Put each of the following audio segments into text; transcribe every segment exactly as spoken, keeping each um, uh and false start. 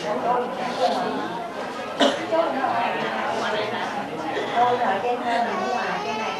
Tôi ở trên bên ngoài cái này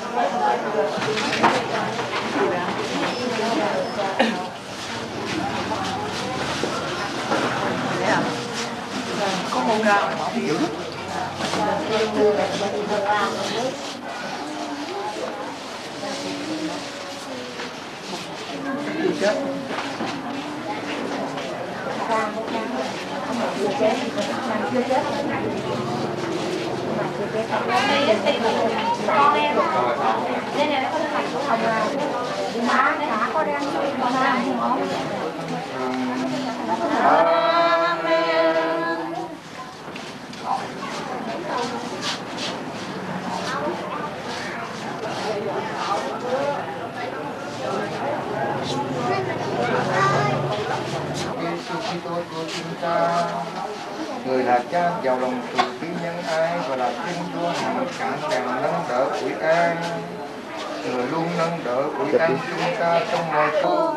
có một rau bỏ dữ chết chưa chết chưa chết con em nên là nó có thành của hồng là má đã có đang con ăn không Kitô của chúng ta, người là Cha giàu lòng từ bi nhân ái và là Thiên Chúa hằng sẵn sàng nâng đỡ ủi an, người luôn nâng đỡ ủi an chúng ta trong mọi cuộc.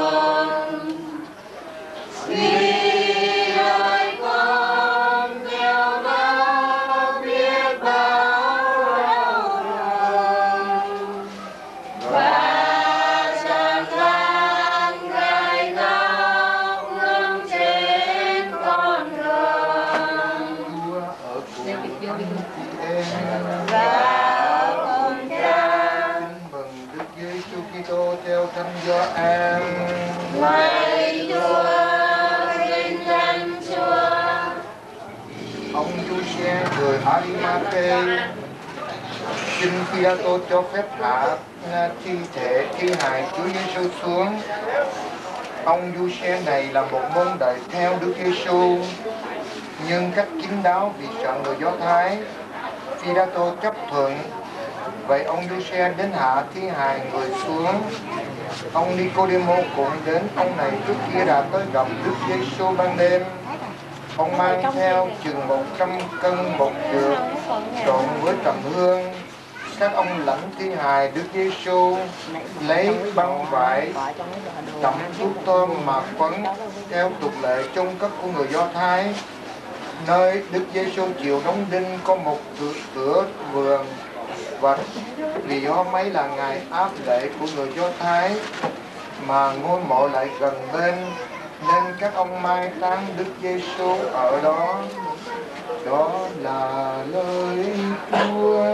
Người Arimatê xin Phi-la-tô cho phép thả thi thể thi hài Chúa Giêsu xuống. Ông Giuse này là một môn đệ theo Đức Giêsu, nhưng cách kín đáo vì sợ người Do Thái. Phi-la-tô chấp thuận. Vậy ông Giuse đến hạ thi hài người xuống. Ông Nicodemo cũng đến. Ông này trước kia đã tới gặp Đức Giêsu ban đêm. Ông mang theo chừng một trăm cân bột dược trộn với trầm hương. Các ông lãnh thi hài Đức Giêsu, lấy băng vải đậm thuốc thơm mà quấn theo tục lệ chôn cất của người Do Thái. Nơi Đức Giêsu chịu đóng đinh có một cửa vườn, và vì hôm ấy là ngày áp lễ của người Do Thái mà ngôi mộ lại gần bên, nên các ông mai táng Đức Giêsu ở đó. Đó là lời Chúa.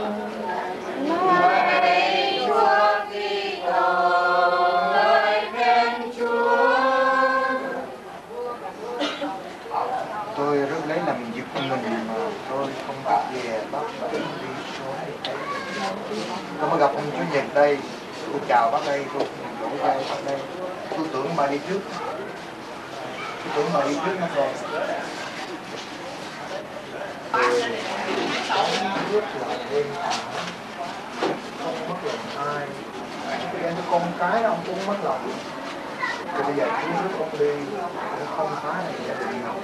Lời Chúa Kitô, lời khen Chúa. Tôi rất lấy làm việc của mình mà tôi không biết về bác Bảy đi số. Tôi mới gặp ông Chúa Nhật đây. Tôi chào bác đây, tôi vỗ tay bác đây. Tôi tưởng bà đi trước. Tôi tưởng bà đi trước nó rồi. Rất là êm ả, không mất lòng ai. Cái con cái đó ông cũng mất lòng. Thì bây giờ chú rước ông đi, cũng không phá này gia đình nào.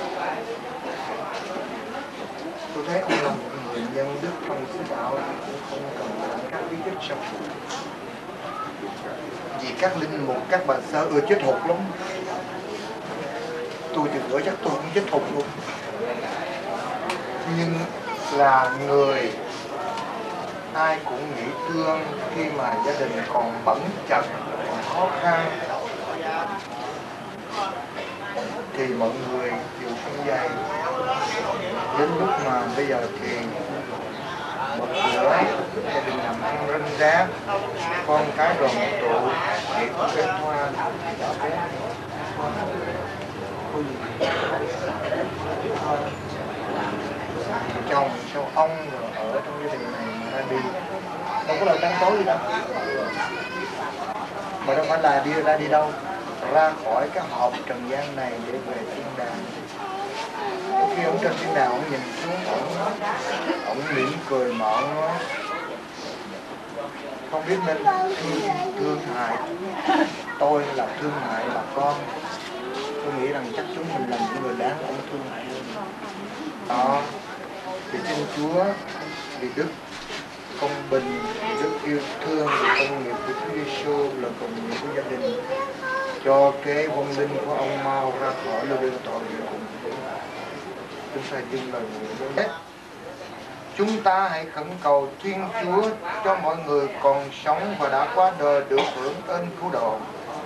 Tôi thấy ông là một người nhân đức trong sứ đạo, cũng không cần làm các bí tích sâu. Vì các linh mục, các bà sơ ưa chết hụt lắm. Tôi thì nữa chắc tôi cũng chết hụt luôn. Nhưng là người ai cũng nghĩ thương khi mà gia đình còn bẩn chật, còn khó khăn, thì mọi người đều không dày. Đến lúc mà bây giờ thì một bữa gia đình làm ăn rân rác, con cái đoàn tụ để có cái hoa đỏ bé chồng sao ông rồi ở trong gia đình này mà ra đi đâu có lời tán tối gì đâu, mà đâu phải là đi ra đi đâu, ra khỏi cái hộp trần gian này để về thiên đàng. Khi ông trên thiên đàng ông nhìn xuống, ông ông mỉm cười mọn nó, không biết nên thương, thương hại tôi là thương hại bà con. Tôi nghĩ rằng chắc chúng mình là những người đáng ông thương hại hơn. Đó, thì xin Chúa vì đức công bình, vì đức yêu thương, vì công nghiệp của Chúa Giêsu là cầu nguyện của gia đình, cho cái vong linh của ông mau ra khỏi nơi đơn tội cùng chúng ta dừng lời nguyện. Chúng ta hãy khẩn cầu Thiên Chúa cho mọi người còn sống và đã qua đời được hưởng ơn cứu độ.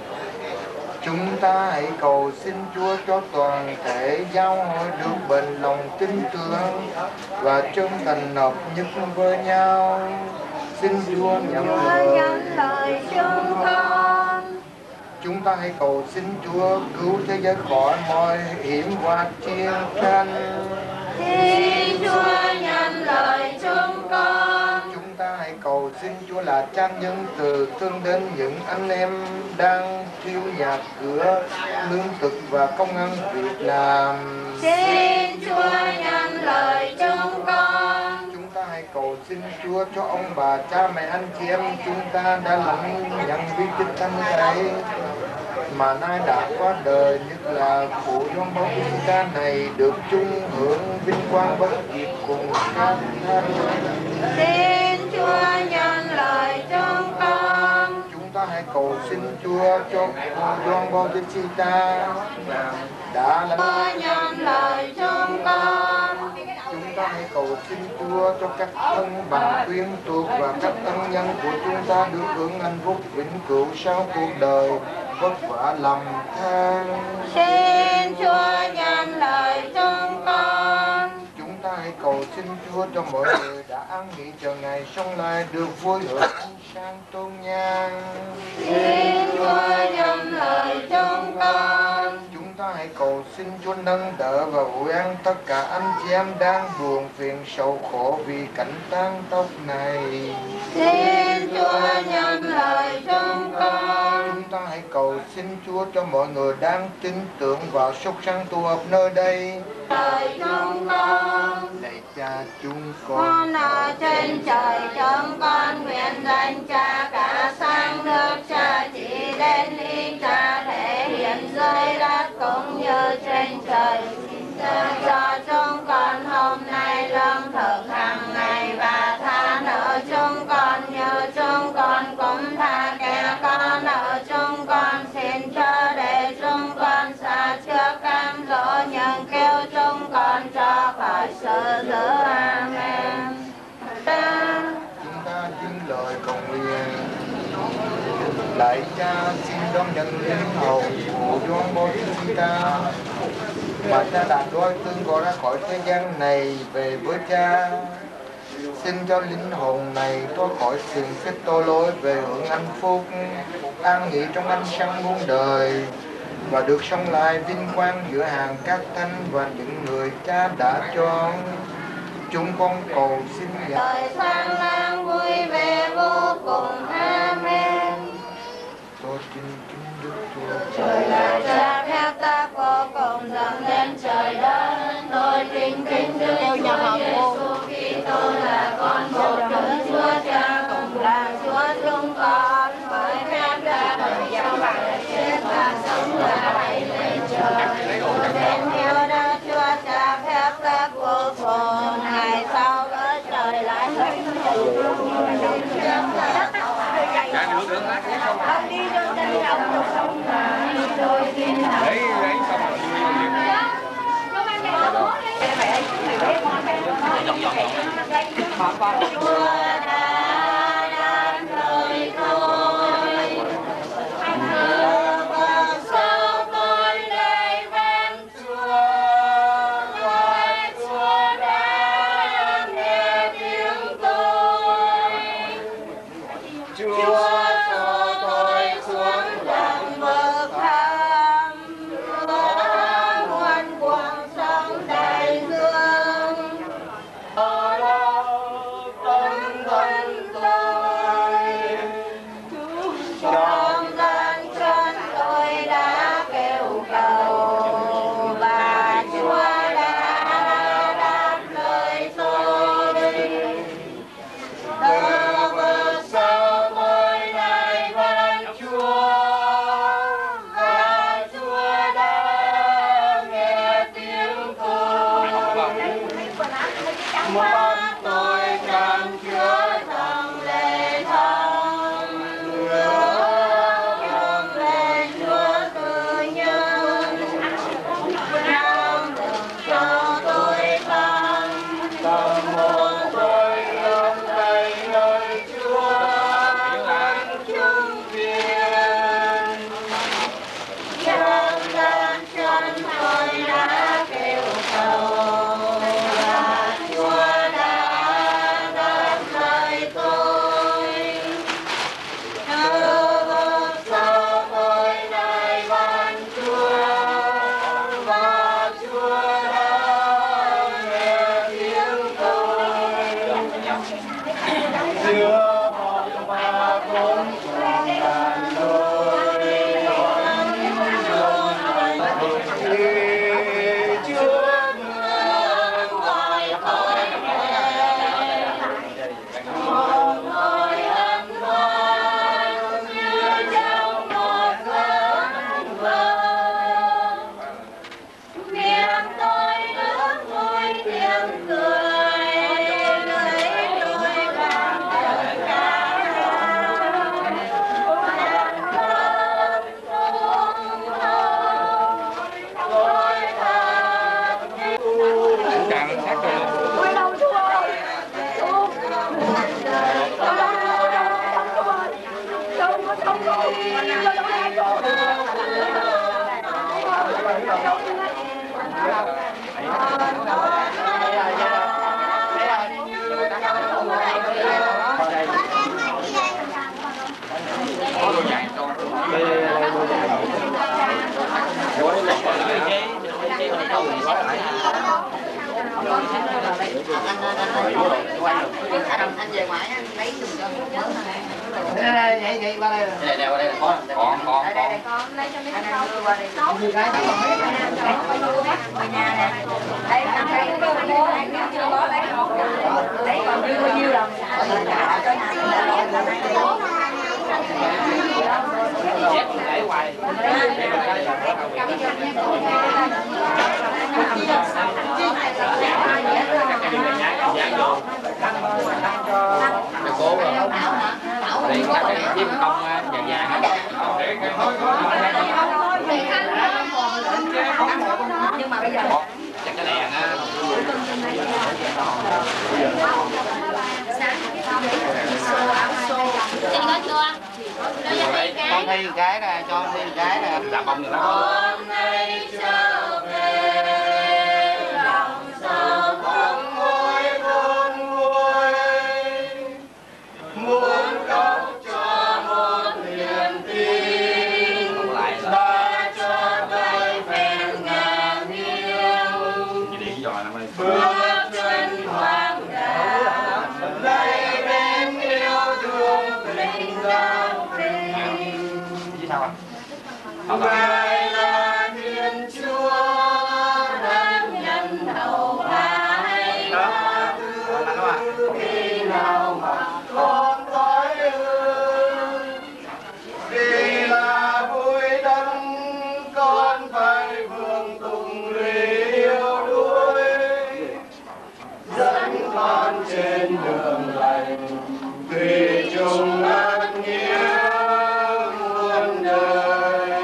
Chúng ta hãy cầu xin Chúa cho toàn thể giáo hội được bền lòng tin tưởng và chân thành hợp nhất với nhau. Xin Chúa nhận lời chúng con. Chúng ta hãy cầu xin Chúa cứu thế giới khỏi mọi hiểm họa chiến tranh. Xin Chúa nhận lời chúng con. Chúng ta hãy cầu xin Chúa là trang nhân từ thương đến những anh em đang thiếu nhà cửa, lương thực và công ăn việc làm. Xin Chúa nhận lời chúng con. Chúng ta hãy cầu xin Chúa cho ông bà, cha mẹ, anh chị em chúng ta đã lãnh nhận bí tích thánh thể mà nay đã qua đời, nhất là cụ Gioan Bautista này được chung hưởng vinh quang bất diệt cùng các thánh. Xin Chúa nhận lời chúng con. Chúng ta hãy cầu xin Chúa cho cụ Gioan Bautista đã lãnh Chúa nhận lời chúng con. Chúng ta hãy cầu xin Chúa cho các thân bằng tuyên tuộc và các ân nhân của chúng ta được hưởng hạnh phúc vĩnh cửu sau cuộc đời vất vả lầm than. Xin Chúa nhận lời chúng con. Chúng ta hãy cầu xin Chúa cho mọi người đã an nghỉ chờ ngày sống lại được vui hưởng ánh sáng tôn nhang. Xin Chúa nhận lời chúng con. Chúng ta hãy cầu xin Chúa nâng đỡ và vui an tất cả anh chị em đang buồn phiền sầu khổ vì cảnh tang tóc này. Xin Chúa nhận lời chúng con. Chúng ta hãy cầu xin Chúa cho mọi người đang tin tưởng vào súc sanh tụ họp nơi đây. Lời chúng con. Lạy Cha chúng con, Con ở trên trời, chúng con nguyện danh Cha cả sang nước Cha chỉ đến ý Cha thể hiện dưới đất cũng như trên trời. Cho chúng con hôm nay lương thực hàng ngày và tha nợ chúng con như chúng con cũng tha kẻ có nợ chúng con. Xin chớ để chúng con xa trước cám dỗ, nhưng kêu chúng con cho khỏi sự dữ. Amen. chúng ta dâng lời cầu nguyện. Lạy Cha, xin đón nhận linh hồn của Gioan Bautista mà Cha đã đôi tương gọi ra khỏi thế gian này về với Cha. Xin cho linh hồn này thoát khỏi xiềng xích tội lỗi về hưởng hạnh phúc, an nghỉ trong ánh sáng muôn đời và được sống lại vinh quang giữa hàng các thánh và những người Cha đã chọn. Chúng con cầu xin nhận. Đời sáng lang vui vẻ vô cùng. Amen. Tôi xin kính Đức Chúa Trời là Cha phép ta vô cùng dâng lên trời đất. Tôi kính kính Đức Chúa Giêsu Kitô là con một Đức Chúa Cha cùng là Chúa chúng con. Bởi phép đã khởi dạo và chết và sống và bay lên trời. Đến theo Đức Chúa Cha phép ta vô cùng. Ngày sau với trời lại hãy đi cho chân lòng sống mà tôi tin thẳng. Lấy lấy xong rồi Chúa đã đang lời tôi, đưa vào sau tôi đây bên Chúa, gọi Chúa đã nghe tiếng tôi. Chúa cho tôi xuống tận vực thẳm, Chúa muôn cuộc sống đại dương. Ở đâu tâm thân tôi, trong gian chân tôi đã kêu cầu và Chúa đã đáp lời tôi. Từ vực sâu tôi nay vẫn Chúa, và Chúa đã nghe tiếng tôi. Mắt tôi chan chứa dòng lệ thông, hướng về Chúa tự nhân. Nam được cho tôi Anh về ngoài anh lấy dùng cho Đây vậy vậy qua đây. Đây đây qua đây có còn còn đây đây con lấy cho mấy cái rau qua đây nấu cái nhà nè đây năm đây chưa có chưa có lấy lấy còn chưa bao nhiêu đồng để hoài cô đi cắt cái chim không vàng vàng nhưng mà bây giờ chắc cái đèn á chị có chưa Con thi cái nè, cho thi cái nè. làm bông rồi đó. hôm nay trở về lòng sâu không ngôi buồn vui muốn khóc cho một niềm tin đã cho đôi phen ngàn yêu bước chân hoang đàng lấy bên yêu thương tình giao tình Ngài là Thiên Chúa đang nhân hậu ai tha thứ khi nào mà con tối ư vì là vui đấng con phải vương tùng lụy yêu đuối dẫn con trên đường lành thủy chung ân nghĩa muôn đời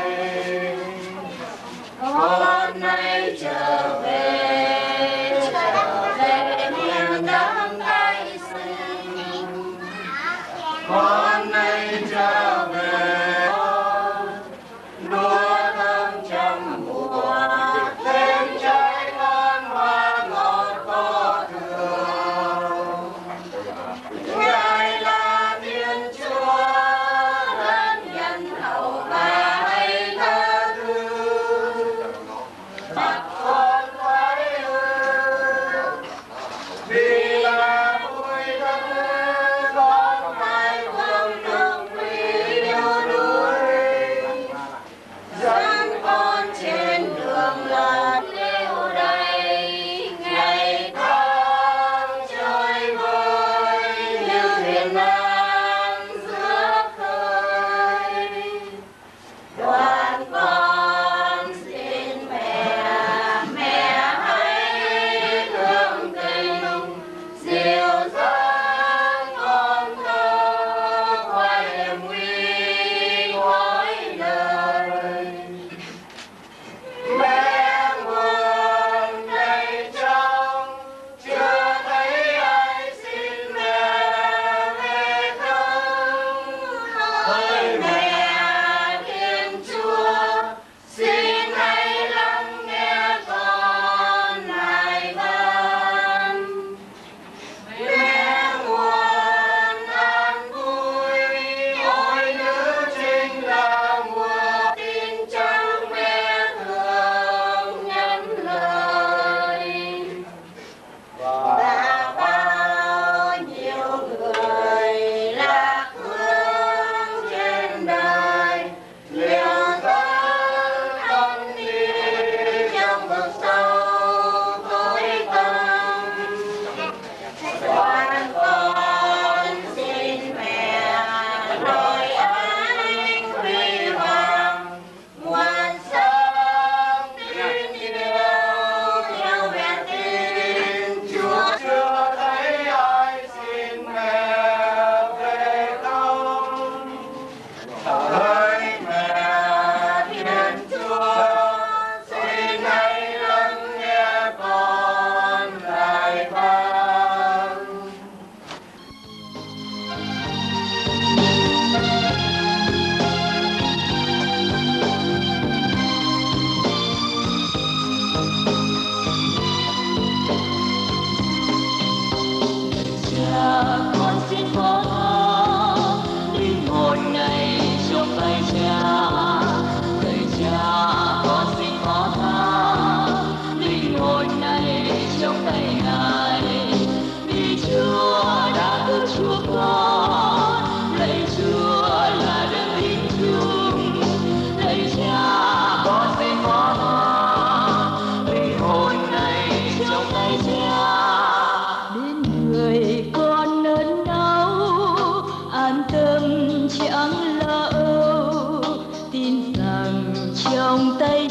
con nay trở về trở về miền đất tây xinh con nay trở về lúa thơm trăm mùa thêm trái ngon hoa ngọt có thường Ngài là Thiên Chúa ân nhân hậu và hay tha thứ mặt con phải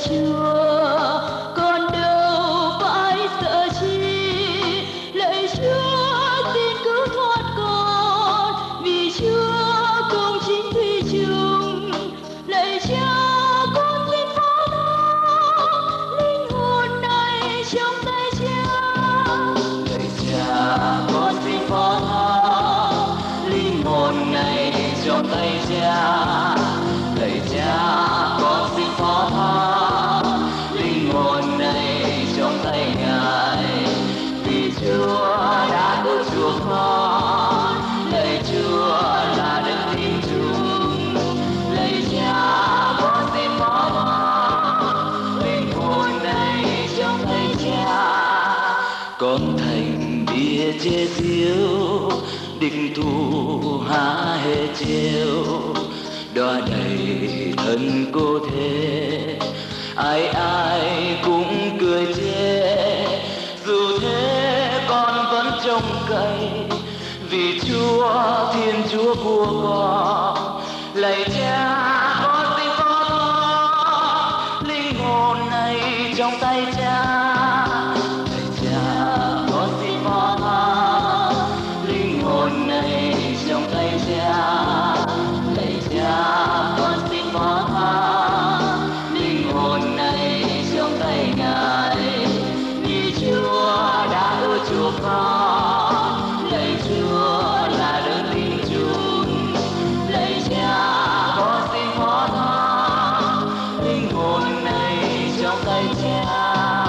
Chúa, con đâu phải sợ chi. Lạy Chúa xin cứu thoát con, vì Chúa công chính thủy chung. Lạy Cha con xin phó thác linh hồn này trong tay Cha. Lạy Cha con xin phó thác linh hồn này trong tay Cha. Lạy Cha con xin phó thác linh hồn này trong tay Ngài, vì Chúa đã cứu chuộc con. Lạy Chúa là đấng thiên chung. Lạy Cha con xin phó thác linh hồn này trong tay Cha. Con thành bia chế diêu, địch thủ há hê trêu. Đóa đầy thân cô thế, ai ai cũng cười chê. Dù thế con vẫn trông cậy, vì Chúa Thiên Chúa của con. Lạy Cha con xin phó thác linh hồn này trong tay Cha. Lạy Cha con xin phó thác linh hồn này trong tay Cha. Lạy Cha con xin phó thác linh hồn này trong tay Ngài, vì Chúa đã ưa chuộc con. Lạy Chúa là đấng thiên chung. Lạy Cha con xin phó thác linh hồn này trong tay Cha.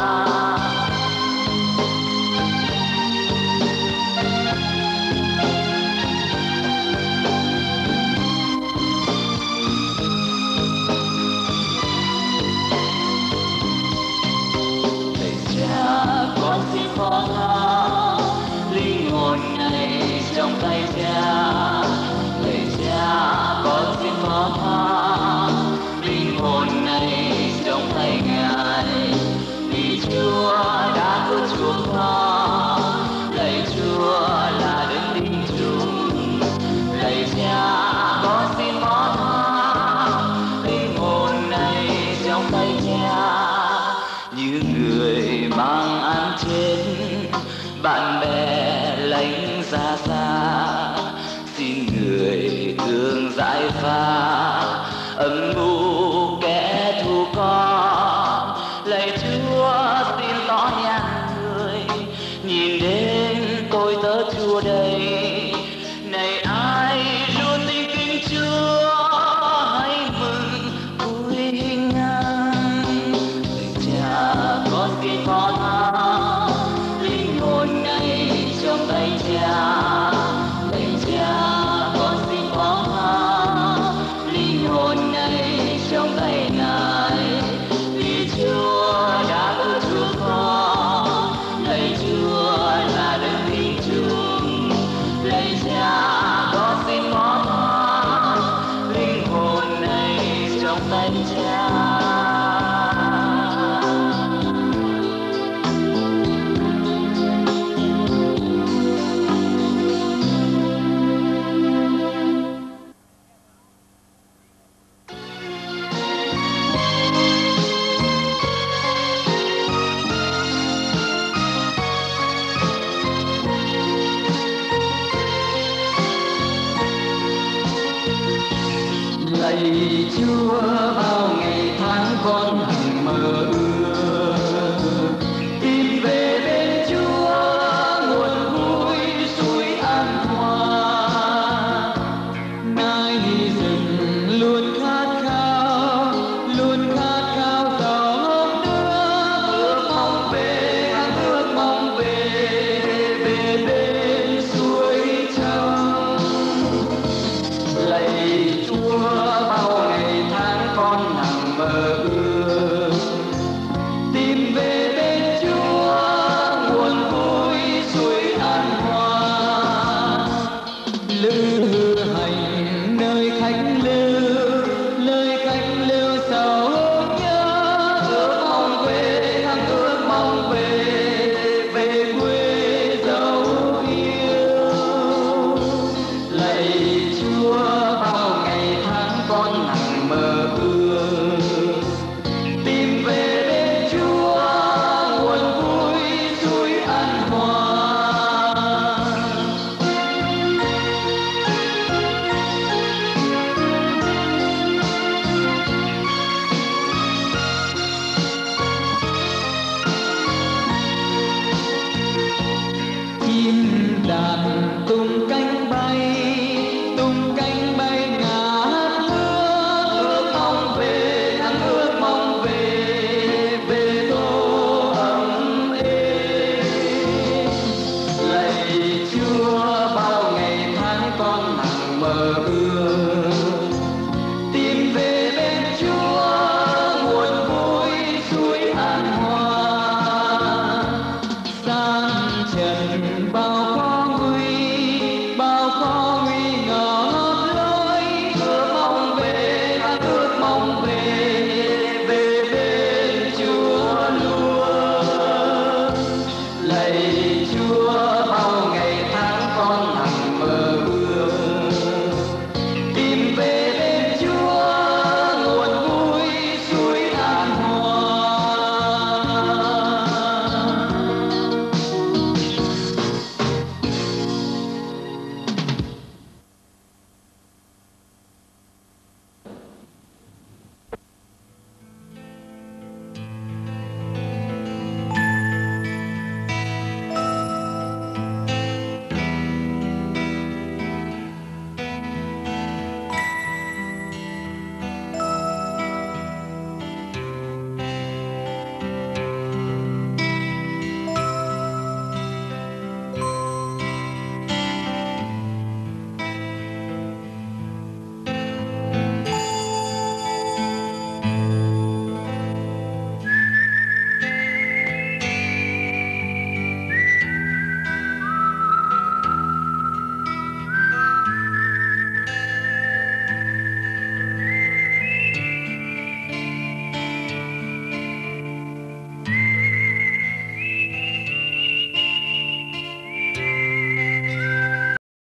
Con xin phó thác linh hồn này trong tay Cha. Lạy Cha con xin phó thác linh hồn này trong tay Ngài, vì Chúa đã cứu chuộc con. Lạy Chúa là đấng thiên chung. Lạy Cha con xin phó thác linh hồn này trong tay Cha. Như người mang án chết, bạn bè